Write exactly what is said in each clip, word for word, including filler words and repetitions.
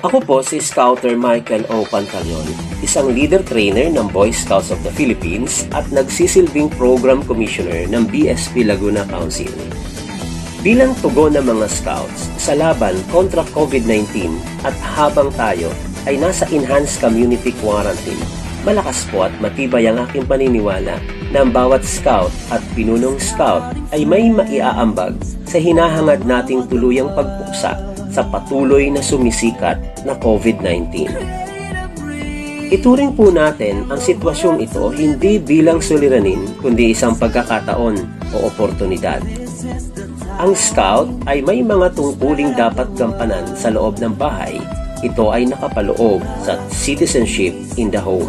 Ako po si Scouter Michael O. Pantaleon, isang leader trainer ng Boy Scouts of the Philippines at nagsisilbing Program Commissioner ng B S P Laguna Council. Bilang tugon ng mga Scouts sa laban kontra COVID nineteen at habang tayo ay nasa Enhanced Community Quarantine, malakas po at matibay ang aking paniniwala na ang bawat Scout at pinunong Scout ay may maiaambag sa hinahangad nating tuluyang pagpuksa sa patuloy na sumisikat na COVID nineteen. Ituring po natin ang sitwasyong ito hindi bilang suliranin kundi isang pagkakataon o oportunidad. Ang Scout ay may mga tungkuling dapat gampanan sa loob ng bahay. Ito ay nakapaloob sa citizenship in the home.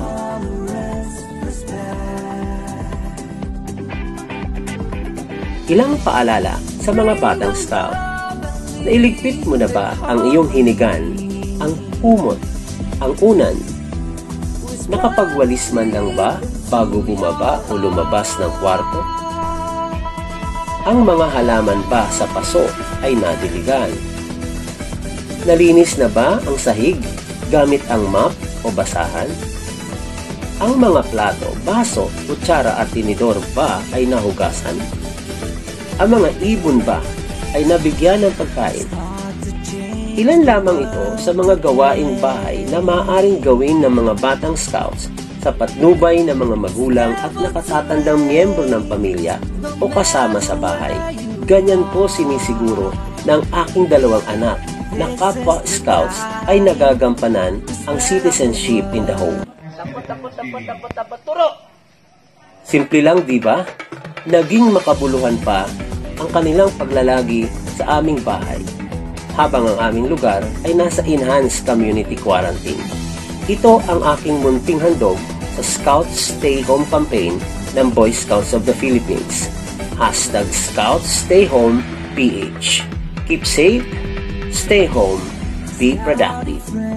Ilang paalala sa mga batang Scout. Nailigpit mo na ba ang iyong hinigan, ang kumot, ang unan? Nakapagwalis man lang ba bago bumaba o lumabas ng kwarto? Ang mga halaman ba sa paso ay nadiligan? Nalinis na ba ang sahig gamit ang mop o basahan? Ang mga plato, baso, kutsara at tinidor ba ay nahugasan? Ang mga ibon ba ay nabigyan ng pagkain? Ilan lamang ito sa mga gawaing bahay na maaaring gawin ng mga batang Scouts sa patnubay ng mga magulang at nakatatandang miyembro ng pamilya o kasama sa bahay. Ganyan po sinisiguro ng aking dalawang anak na kapwa Scouts ay nagagampanan ang citizenship in the home. Tapot, tapot, tapot, tapot, tapot, turo! Simple lang, di ba? Naging makabuluhan pa ang kanilang paglalagi sa aming bahay habang ang aming lugar ay nasa Enhanced Community Quarantine. Ito ang aking munting handog sa Scouts Stay Home campaign ng Boy Scouts of the Philippines. Hashtag Scouts Stay Home P H. Keep safe, stay home, be productive.